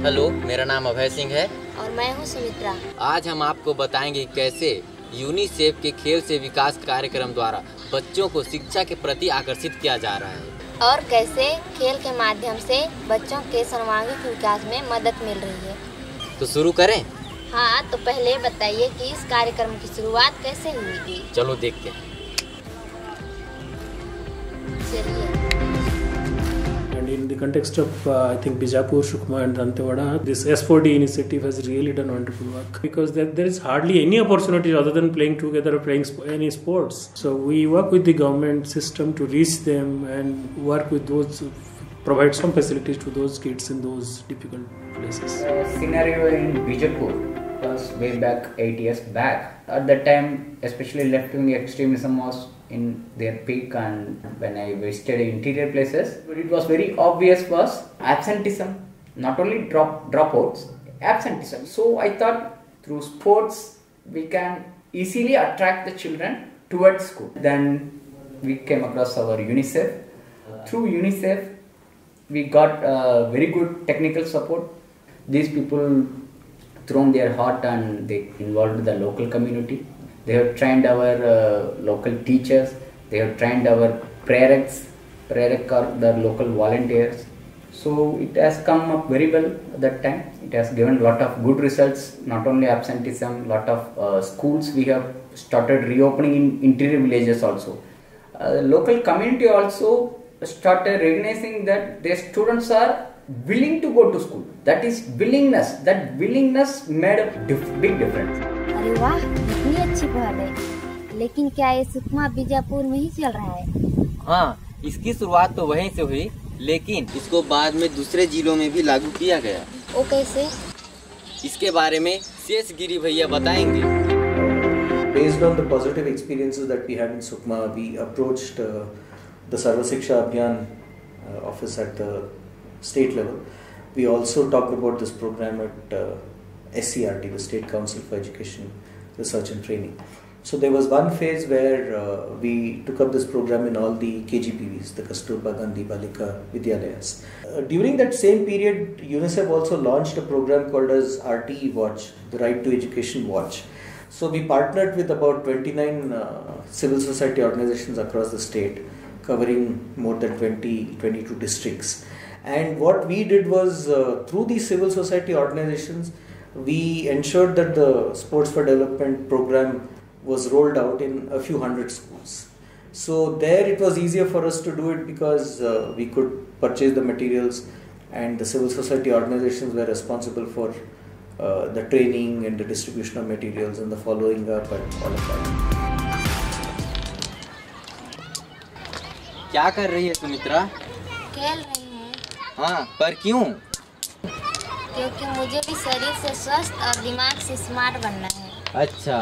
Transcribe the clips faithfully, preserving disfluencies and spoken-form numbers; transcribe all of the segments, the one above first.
Hello, मेरा नाम अभय सिंह है और मैं हूँ सुमित्रा। आज हम आपको बताएंगे कैसे यूनिसेफ के खेल से विकास कार्यक्रम द्वारा बच्चों को शिक्षा के प्रति आकर्षित किया जा रहा है और कैसे खेल के माध्यम से बच्चों के सर्वांगीण विकास में मदद मिल रही है। तो शुरू करें? हाँ, तो पहले बताइए कि इस कार्यक्रम की शुरुआत कैसे हुई थी। चलो देखते हैं। चलिए। And in the context of, uh, I think, Bijapur, Sukma and Dantewada, this S four D initiative has really done wonderful work because there, there is hardly any opportunity other than playing together or playing sp- any sports. So we work with the government system to reach them and work with those, provide some facilities to those kids in those difficult places. The scenario in Bijapur was way back eight years back. At that time, especially left-wing extremism was in their peak, and when I visited interior places, it was very obvious was absenteeism, not only drop dropouts, absenteeism. So I thought through sports we can easily attract the children towards school. Then we came across our UNICEF. Through UNICEF, we got uh, very good technical support. These people thrown their heart and they involved the local community. They have trained our uh, local teachers. They have trained our prereks. Prerek are the local volunteers. So it has come up very well at that time. It has given a lot of good results. Not only absenteeism, lot of uh, schools we have started reopening in interior villages also. Uh, local community also started recognizing that their students are willing to go to school. That is willingness. That willingness made a dif- big difference. अरे वाह, कितनी अच्छी पहल है। लेकिन क्या ये सुकमा बीजापुर में ही चल रहा है? हाँ, इसकी शुरुआत तो वहीं से हुई, लेकिन इसको बाद में दूसरे जिलों में भी लागू किया गया। वो कैसे? इसके बारे में शेष गिरी भैया बताएंगे। Based on the positive experiences that we had in Sukma, we approached uh, the Sarva Shiksha Abhiyan uh, office at the state level. We also talked about this program at uh, S C R T, the State Council for Education, Research and Training. So there was one phase where uh, we took up this program in all the K G P Vs, the Kasturba Gandhi Balika Vidyalayas. Uh, during that same period, UNICEF also launched a program called as R T E Watch, the Right to Education Watch. So we partnered with about twenty-nine uh, civil society organizations across the state, covering more than twenty, twenty-two districts. And what we did was, uh, through these civil society organizations, we ensured that the Sports for Development program was rolled out in a few hundred schools. So there it was easier for us to do it because uh, we could purchase the materials, and the civil society organizations were responsible for uh, the training and the distribution of materials and the following up and all of that. क्या कर रही है सुमित्रा? खेल रही हूँ। हाँ, पर क्यों? क्योंकि मुझे भी शरीर से स्वस्थ और दिमाग से स्मार्ट बनना है। अच्छा,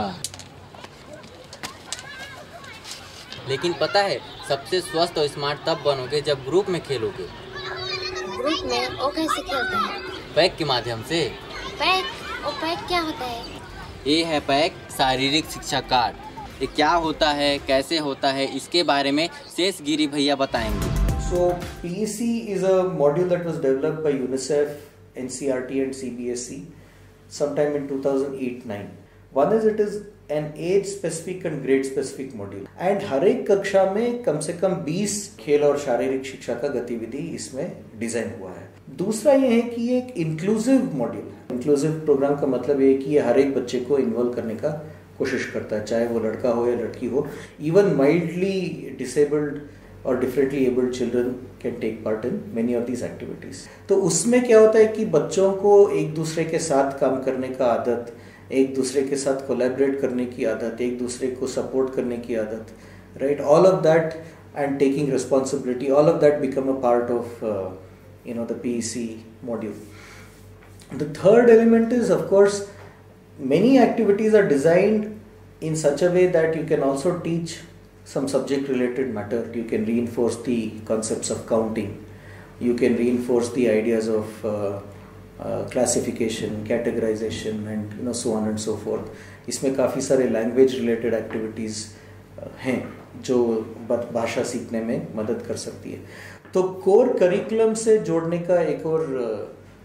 लेकिन पता है सबसे स्वस्थ और स्मार्ट तब बनोगे जब ग्रुप में खेलोगे। ग्रुप में वो कैसे खेलते हैं? पैक के माध्यम से। पैक? वो पैक क्या होता है? ये है पैक शारीरिक शिक्षा कार्ड। ये क्या होता है, कैसे होता है, इसके बारे में शेष गिरी भैया बताएंगे। So P E C is a module that was developed by UNICEF, N C R T and C B S E sometime in two thousand eight nine. One is it is an age specific and grade specific module, and हर एक कक्षा में कम से कम बीस खेल और शारीरिक शिक्षा का गतिविधि इसमें डिजाइन हुआ है। दूसरा ये है कि ये एक इंक्लूसिव मॉड्यूल है। इंक्लूसिव प्रोग्राम का मतलब ये है कि ये हर एक बच्चे को इन्वॉल्व करने का कोशिश करता है, चाहे वो लड़का हो या लड़की हो। इवन माइल्डली डिसेबल्ड और differently abled children can take part in many of these activities. तो उसमें क्या होता है कि बच्चों को एक दूसरे के साथ काम करने का आदत, एक दूसरे के साथ कोलैबोरेट करने की आदत, एक दूसरे को सपोर्ट करने की आदत, right, all of that and taking responsibility, all of that become a part of you know the P E C module. The third element is, of course, many activities are designed in such a way that you can also teach some subject related matter. You can reinforce the concepts of counting, you can reinforce the ideas of uh, uh, classification, categorization and you know so on and so forth. इसमें काफ़ी सारे language related activities uh, हैं जो भाषा सीखने में मदद कर सकती है। तो कोर करिकुलम से जोड़ने का एक और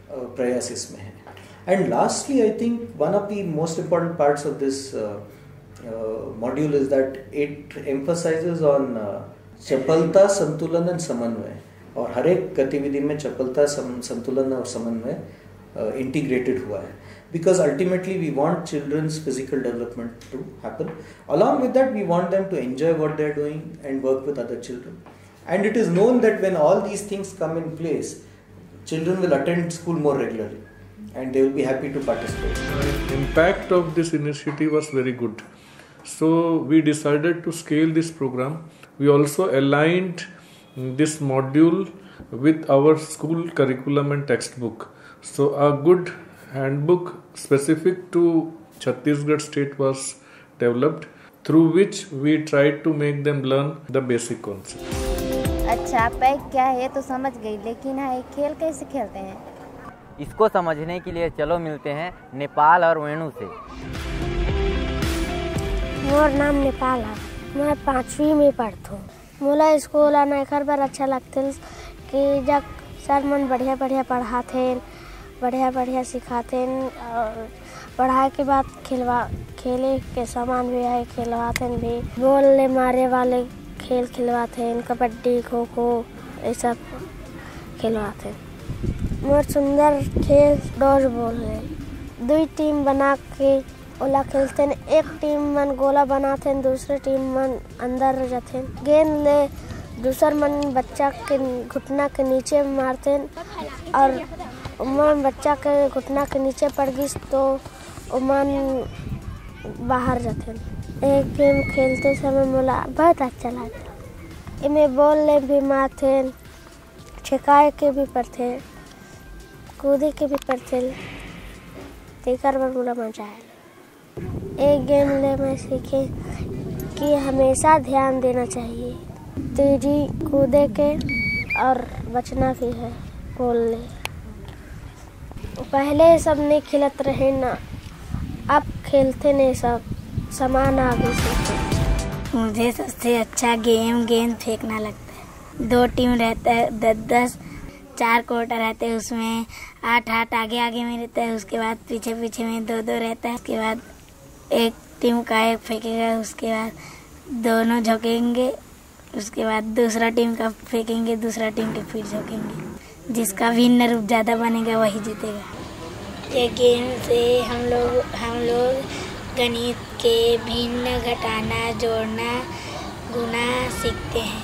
प्रयास इसमें है. And lastly, I think one of the most important parts of this uh, uh, module is that it emphasizes on uh, चपलता, संतुलन और समन्वय. और हर एक गतिविधि में चपलता, संतुलन और समन्वय इंटीग्रेटेड हुआ है. Because ultimately we want children's physical development to happen. Along with that, we want them to enjoy what they are doing and work with other children. And it is known that when all these things come in place, children will attend school more regularly and they will be happy to participate. The impact of this initiative was very good. So we decided to scale this program. We also aligned this module with our school curriculum and textbook. So a good handbook specific to Chhattisgarh state was developed, through which we tried to make them learn the basic concepts. अच्छा, पैक क्या है तो समझ गई, लेकिन है खेल कैसे खेलते हैं? इसको समझने के लिए चलो मिलते हैं नेपाल और वेणु से. मोर नाम नेपाल है, मैं पाँचवीं में पढ़ता हूँ. मोला स्कूल आना एक बार अच्छा लगता है कि जब सर मन बढ़िया बढ़िया पढ़ाते, बढ़िया बढ़िया सिखाते और पढ़ाई के बाद खिलवा खेले के सामान भी है, खिलवाते भी, बोलने मारे वाले खेल खिलवाते हैं, कबड्डी, खो खो ये सब खिलवाते हैं. मोर सुंदर खेल डॉज बॉल है. दो टीम बना के ओला खेलते हैं. एक टीम मन गोला बनाते हैं, दूसरे टीम मन अंदर जाते हैं. गेंद ले दूसर मन बच्चा के घुटना के नीचे मारते हैं और उमन बच्चा के घुटना के नीचे पड़ गई तो उमन बाहर जाते हैं. एक गेम खेलते समय मोला बहुत अच्छा लगता. इनमें बॉल ले भी मारते, छिकाए के भी पड़ते, कूदे के भी पड़ते. तेकर बार मोला मजा आया. एक गेम ले मैं सीखे कि हमेशा ध्यान देना चाहिए, तेजी कूदे के और बचना भी है. बॉल ले पहले सब नहीं खिलत रहे ना, अब खेलते नहीं सब समान आगे से. मुझे सबसे अच्छा गेम गेंद फेंकना लगता है. दो टीम रहता है, दस दस चार कोटा रहते हैं, उसमें आठ आठ आगे आगे में रहता है, उसके बाद पीछे पीछे में दो दो रहता है. उसके बाद एक टीम का एक फेंकेगा, उसके बाद दोनों झोंकेंगे, उसके बाद दूसरा टीम का फेंकेंगे, दूसरा टीम के फिर झोंकेंगे. जिसका विनर ज़्यादा बनेगा वही जीतेगा. ये गेम से हम लोग हम लोग गणित के भिन्न, घटाना, जोड़ना, गुना सीखते हैं.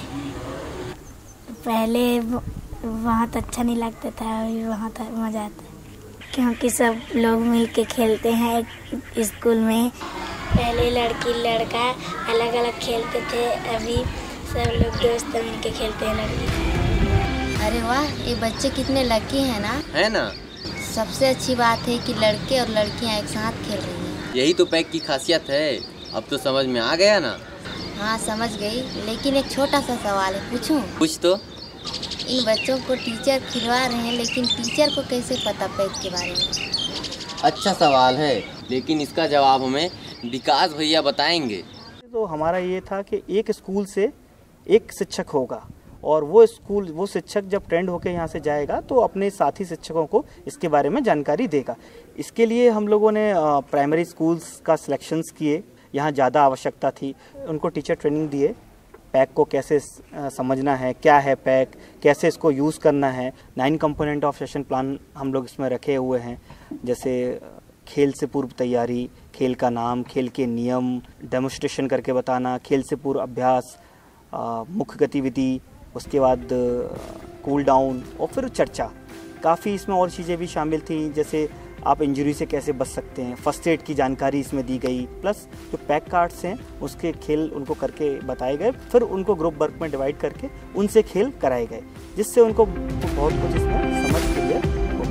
पहले बहुत अच्छा नहीं लगता था, अभी बहुत मज़ा आता है क्योंकि सब लोग मिल के खेलते हैं स्कूल में. पहले लड़की लड़का अलग अलग खेलते थे, अभी सब लोग दोस्त मिल के खेलते हैं लड़की. अरे वाह, ये बच्चे कितने लकी हैं ना. है ना. सबसे अच्छी बात है कि लड़के और लड़कियां एक साथ खेल रही हैं. यही तो पैक की खासियत है. अब तो समझ में आ गया ना. हाँ समझ गई, लेकिन एक छोटा सा सवाल है, पूछूं? कुछ तो. इन बच्चों को टीचर खिलवा रहे हैं, लेकिन टीचर को कैसे पता पैक के बारे में? अच्छा सवाल है, लेकिन इसका जवाब हमें विकास भैया बताएंगे. तो हमारा ये था कि एक स्कूल से एक शिक्षक होगा और वो स्कूल वो शिक्षक जब ट्रेंड होकर यहाँ से जाएगा तो अपने साथी शिक्षकों को इसके बारे में जानकारी देगा. इसके लिए हम लोगों ने प्राइमरी स्कूल्स का सिलेक्शंस किए. यहाँ ज़्यादा आवश्यकता थी, उनको टीचर ट्रेनिंग दिए. पैक को कैसे समझना है, क्या है पैक, कैसे इसको यूज़ करना है. Nine component of session plan हम लोग इसमें रखे हुए हैं, जैसे खेल से पूर्व तैयारी, खेल का नाम, खेल के नियम, डेमोन्स्ट्रेशन करके बताना, खेल से पूर्व अभ्यास, मुख्य गतिविधि, उसके बाद कूल डाउन और फिर चर्चा. काफ़ी इसमें और चीज़ें भी शामिल थी, जैसे आप इंजरी से कैसे बच सकते हैं, फर्स्ट एड की जानकारी इसमें दी गई. प्लस जो पैक कार्ड्स हैं उसके खेल उनको करके बताए गए, फिर उनको ग्रुप वर्क में डिवाइड करके उनसे खेल कराए गए, जिससे उनको बहुत कुछ इसमें समझ क्लियर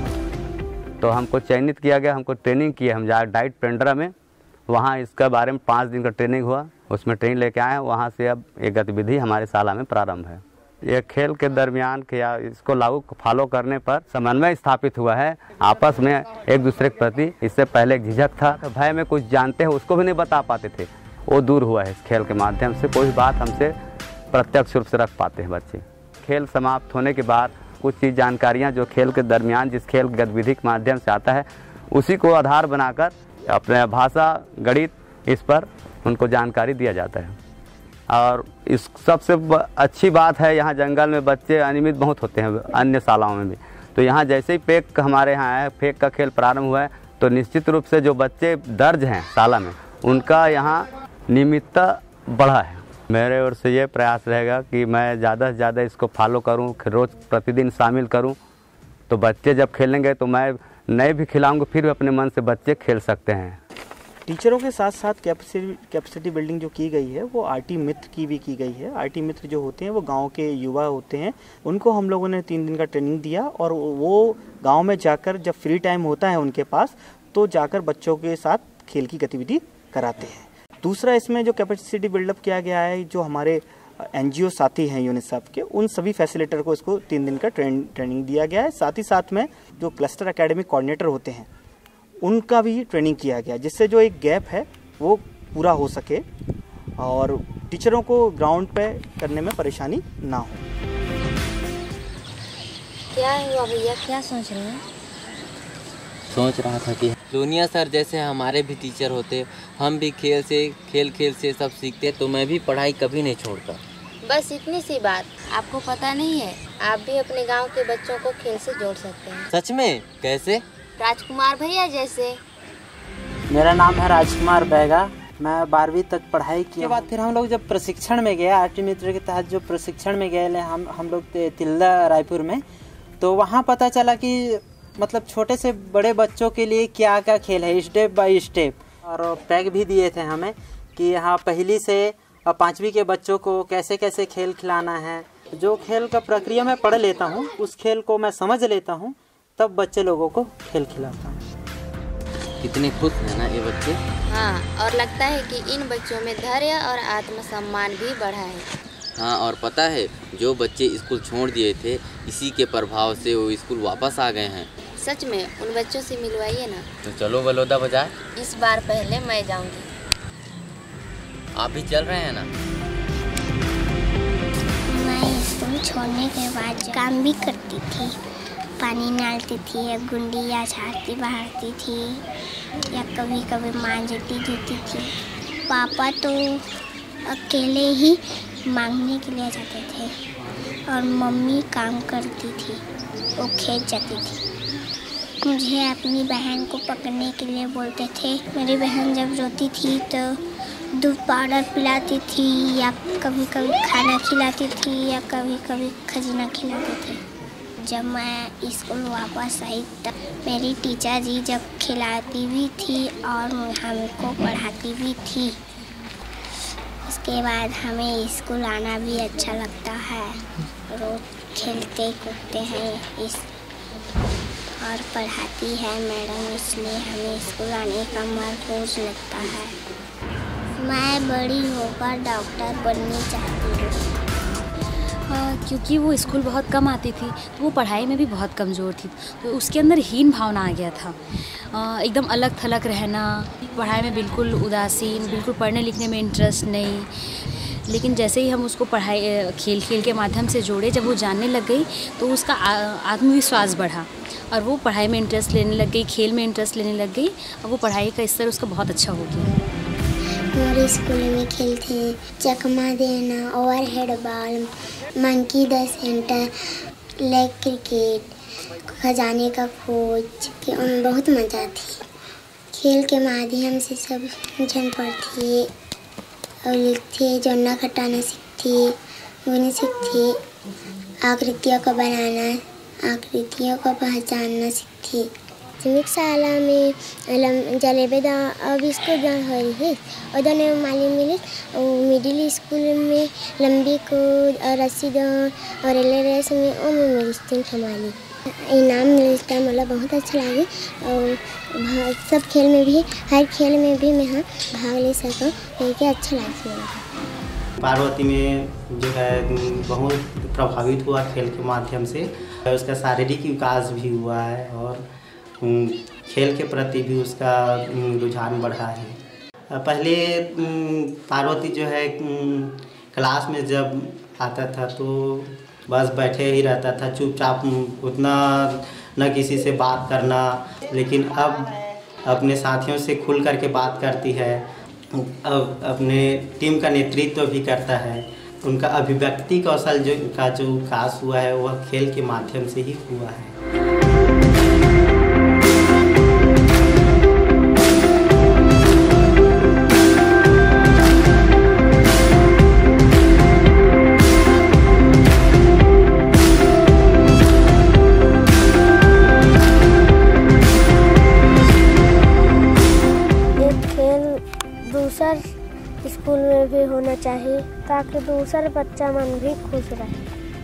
हो. तो हमको चयनित किया गया, हमको ट्रेनिंग की. हम जा डाइट पेंड्रा में, वहाँ इसके बारे में पाँच दिन का ट्रेनिंग हुआ, उसमें ट्रेनिंग लेके आए. वहाँ से अब एक गतिविधि हमारे शाला में प्रारंभ है. ये खेल के दरमियान के या इसको लागू फॉलो करने पर समन्वय स्थापित हुआ है आपस में एक दूसरे के प्रति. इससे पहले एक झिझक था, तो भय में कुछ जानते हैं उसको भी नहीं बता पाते थे, वो दूर हुआ है इस खेल के माध्यम से. कोई बात हमसे प्रत्यक्ष रूप से रख पाते हैं बच्चे. खेल समाप्त होने के बाद कुछ चीज़ जानकारियाँ जो खेल के दरमियान जिस खेल गतिविधि के माध्यम से आता है उसी को आधार बनाकर अपने भाषा गणित इस पर उनको जानकारी दिया जाता है। और इस सबसे अच्छी बात है यहाँ जंगल में बच्चे अनियमित बहुत होते हैं अन्य शालाओं में भी, तो यहाँ जैसे ही फेंक हमारे यहाँ है फेंक का खेल प्रारंभ हुआ है तो निश्चित रूप से जो बच्चे दर्ज हैं शाला में उनका यहाँ नियमितता बढ़ा है। मेरे ओर से ये प्रयास रहेगा कि मैं ज़्यादा से ज़्यादा इसको फॉलो करूँ, रोज़ प्रतिदिन शामिल करूँ, तो बच्चे जब खेलेंगे तो मैं नए भी खिलाऊंगा फिर भी अपने मन से बच्चे खेल सकते हैं। टीचरों के साथ साथ कैपेसिटी कैपेसिटी बिल्डिंग जो की गई है वो आरटी मित्र की भी की गई है। आरटी मित्र जो होते हैं वो गांव के युवा होते हैं, उनको हम लोगों ने तीन दिन का ट्रेनिंग दिया और वो गांव में जाकर जब फ्री टाइम होता है उनके पास तो जाकर बच्चों के साथ खेल की गतिविधि कराते हैं। दूसरा इसमें जो कैपेसिटी बिल्डअप किया गया है, जो हमारे एनजीओ साथी हैं यूनिसेफ के, उन सभी फैसिलिटेटर को इसको तीन दिन का ट्रेन ट्रेनिंग दिया गया है। साथ ही साथ में जो क्लस्टर एकेडमिक कोऑर्डिनेटर होते हैं उनका भी ट्रेनिंग किया गया, जिससे जो एक गैप है वो पूरा हो सके और टीचरों को ग्राउंड पे करने में परेशानी ना हो। क्या हुआ भैया, क्या सोच रहे हैं? सोच रहा था कि लोनिया सर जैसे हमारे भी टीचर होते, हम भी खेल से खेल खेल से सब सीखते तो मैं भी पढ़ाई कभी नहीं छोड़ता। बस इतनी सी बात, आपको पता नहीं है आप भी अपने गांव के बच्चों को खेल से जोड़ सकते हैं। सच में? कैसे? राजकुमार भैया जैसे। मेरा नाम है राजकुमार बैगा, मैं बारहवीं तक पढ़ाई की के बाद फिर हम लोग जब प्रशिक्षण में गए आरटी मित्र के तहत जो प्रशिक्षण में गए हम हम लोग तिल्दा रायपुर में, तो वहाँ पता चला कि मतलब छोटे से बड़े बच्चों के लिए क्या क्या खेल है स्टेप बाय स्टेप, और टैग भी दिए थे हमें कि यहाँ पहली से पाँचवीं के बच्चों को कैसे कैसे खेल खिलाना है। जो खेल का प्रक्रिया मैं पढ़ लेता हूँ उस खेल को मैं समझ लेता हूँ, तब बच्चे लोगों को खेल खिलाता हूँ। कितने खुश हैं ना ये बच्चे। हाँ, और लगता है कि इन बच्चों में धैर्य और आत्मसम्मान भी बढ़ा है। हाँ, और पता है जो बच्चे स्कूल छोड़ दिए थे इसी के प्रभाव से वो स्कूल वापस आ गए हैं। सच में? उन बच्चों से मिलवाइए ना। तो चलो बलौदा बाजार। इस बार पहले मैं जाऊंगी। आप भी चल रहे हैं ना? मैं स्कूल छोड़ने के बाद काम भी करती थी, पानी डालती थी या गुंडी या झाड़ती बहारती थी या कभी कभी मांझती धोती थी। पापा तो अकेले ही मांगने के लिए जाते थे और मम्मी काम करती थी, वो खेत जाती थी। मुझे अपनी बहन को पकड़ने के लिए बोलते थे। मेरी बहन जब रोती थी तो दूध पाउडर पिलाती थी या कभी कभी खाना खिलाती थी या कभी कभी खजना खिलाते थे। जब मैं स्कूल वापस आई तब मेरी टीचर जी जब खिलाती भी थी और हमको पढ़ाती भी थी। उसके बाद हमें स्कूल आना भी अच्छा लगता है, रोज खेलते कूदते हैं इस और पढ़ाती है मैडम, इसलिए हमें स्कूल आने का मन रोज लगता है। मैं बड़ी होकर डॉक्टर बननी चाहती हूँ। हाँ, क्योंकि वो स्कूल बहुत कम आती थी तो वो पढ़ाई में भी बहुत कमज़ोर थी, तो उसके अंदर हीन भावना आ गया था। आ, एकदम अलग थलग रहना, पढ़ाई में बिल्कुल उदासीन, बिल्कुल पढ़ने लिखने में इंटरेस्ट नहीं। लेकिन जैसे ही हम उसको पढ़ाई खेल खेल के माध्यम से जोड़े, जब वो जानने लग गई तो उसका आत्मविश्वास बढ़ा और वो पढ़ाई में इंटरेस्ट लेने लग गई, खेल में इंटरेस्ट लेने लग गई और वो पढ़ाई का स्तर उसका बहुत अच्छा हो गया। हमारे स्कूल में खेलते चकमा देना, overhead ball, monkey the centre, leg cricket, खजाने का खोज, बहुत मज़ा थी। खेल के माध्यम से सब जन पढ़ती और लिखती, जोड़ना घटाना सीखती, गुने सीखती, आकृतियों को बनाना, आकृतियों को पहचानना सीखती। सिमिक शाला में जलेबेदा अब इसको जहाँ हो रही है उधर ने माली मिली मिडिल स्कूल में लंबी कूद और रस्सी दौड़ और रिले रेस में ओ मैं मिली हमारी इनाम मिलता है। मतलब बहुत अच्छा लगे और सब खेल में भी, हर खेल में भी मैं हाँ भाग ले सकूँ, क्योंकि अच्छा लगता है। पार्वती में जो है बहुत प्रभावित हुआ खेल के माध्यम से, उसका शारीरिक विकास भी हुआ है और खेल के प्रति भी उसका रुझान बढ़ा है। पहले पार्वती जो है क्लास में जब आता था तो बस बैठे ही रहता था चुपचाप, उतना न किसी से बात करना। लेकिन अब अपने साथियों से खुल करके बात करती है, अब अपने टीम का नेतृत्व भी करता है। उनका अभिव्यक्ति कौशल जो का जो विकास हुआ है वह खेल के माध्यम से ही हुआ है। दूसर स्कूल में भी होना चाहिए ताकि दूसरा बच्चा मन भी खुश रहे।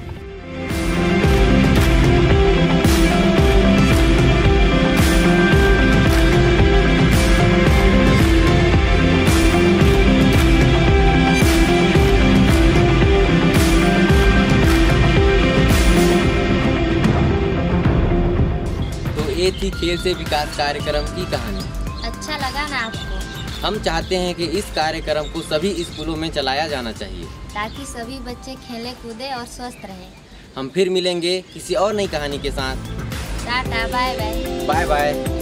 तो ये थी खेल से विकास कार्यक्रम की कहानी। अच्छा लगा ना आपको? हम चाहते हैं कि इस कार्यक्रम को सभी स्कूलों में चलाया जाना चाहिए ताकि सभी बच्चे खेले कूदे और स्वस्थ रहें। हम फिर मिलेंगे किसी और नई कहानी के साथ। Tata, bye bye. Bye bye.